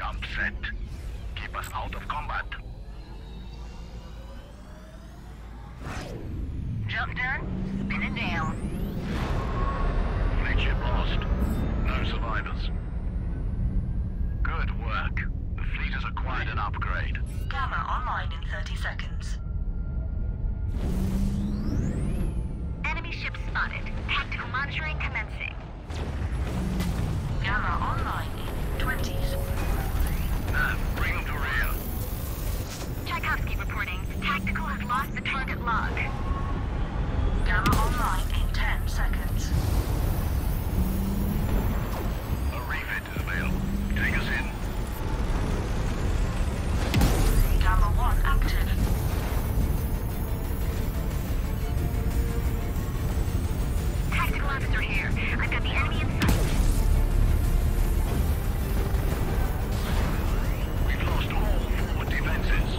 Jump set. Keep us out of combat. Jump done. Spinning down. Fleet ship lost. No survivors. Good work. The fleet has acquired an upgrade. Gamma online in 30 seconds. Enemy ship spotted. Tactical monitoring commencing. Gamma online in 20s. Nav, bring them to rear. Tchaikovsky reporting. Tactical has lost the target log. Gamma online in 10 seconds. A refit is available. Take us in. Gamma 1 active. Tactical officer here. I've got the enemy in sight. We've lost all forward defenses.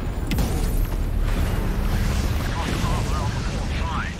We've lost armor on the port side.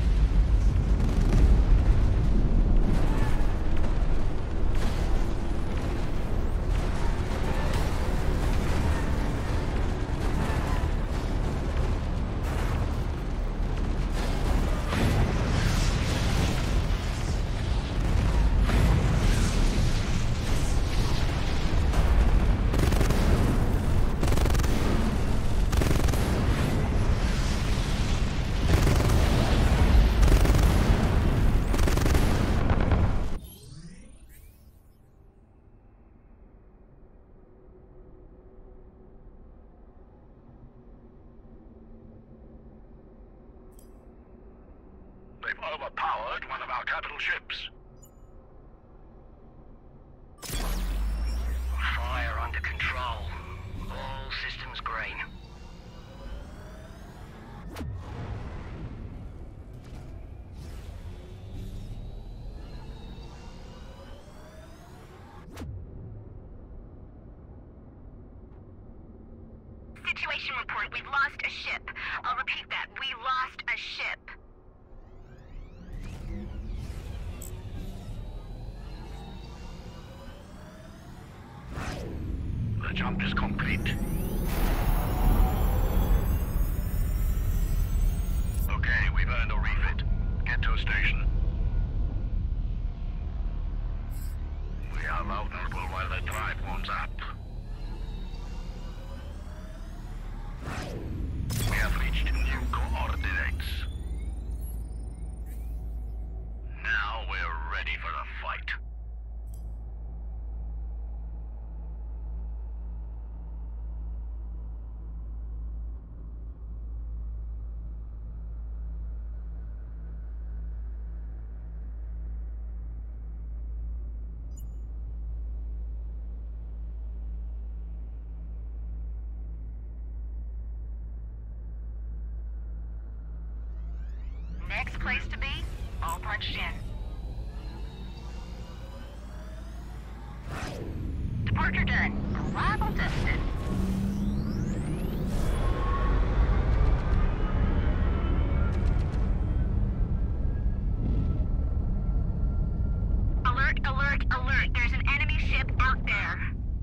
They've overpowered one of our capital ships. Fire under control. All systems green. Situation report. We've lost a ship. I'll repeat that. We lost a ship. The jump is complete. Okay, we've earned a refit. Get to a station. We are vulnerable while the drive warms up. We have reached new coordinates. Now we're ready for a fight. Next place to be, all punched in. Departure done. Arrival tested. Alert, alert, alert. There's an enemy ship out there.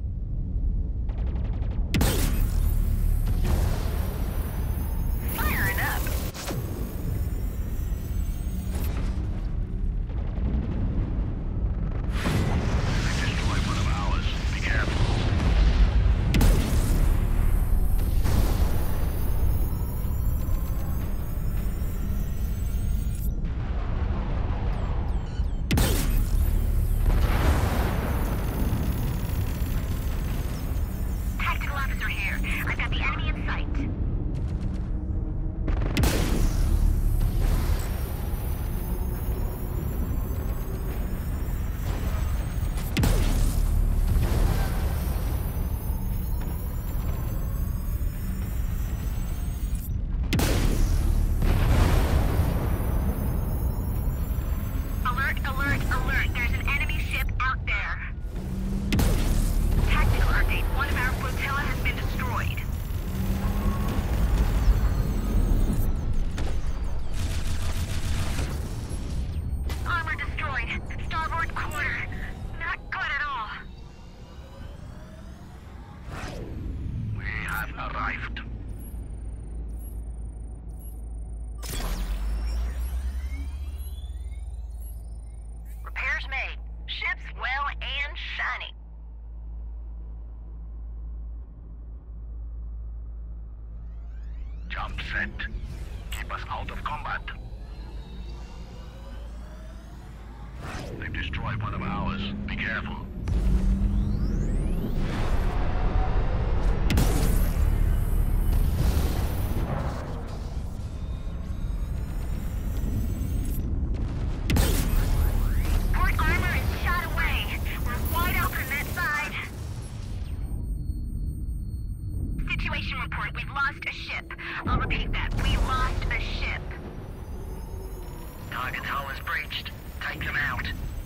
Firing up. set. Keep us out of combat. They've destroyed one of ours. Be careful. Port armor is shot away. We're wide open that side. Situation report. We've lost a ship. I'll repeat that. We lost a ship. Target hull is breached. Take them out.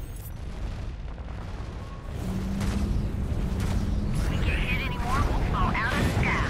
If we get hit anymore, we'll fall out of the sky.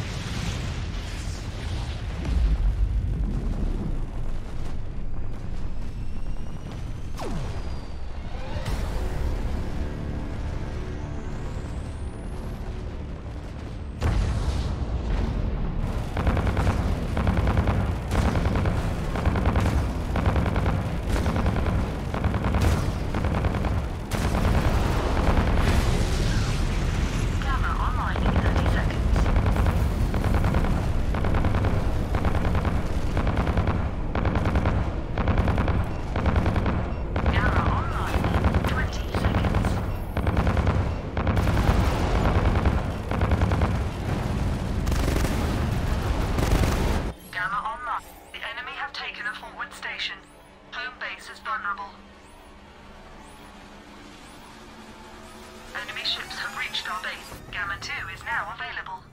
Enemy ships have reached our base. Gamma 2 is now available.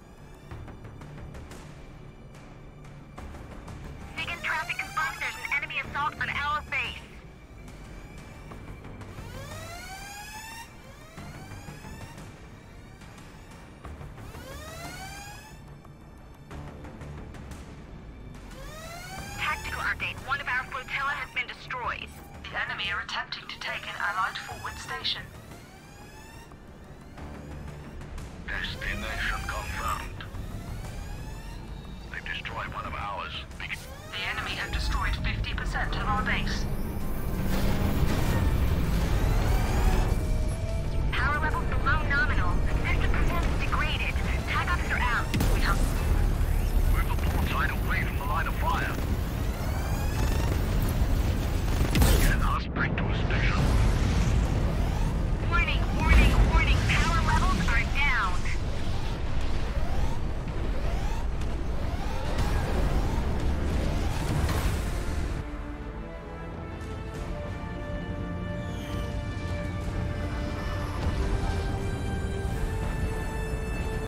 Vegan traffic confirms there's an enemy assault on our base. Tactical update. One of our flotilla has been destroyed. The enemy are attempting to take an Allied forward station.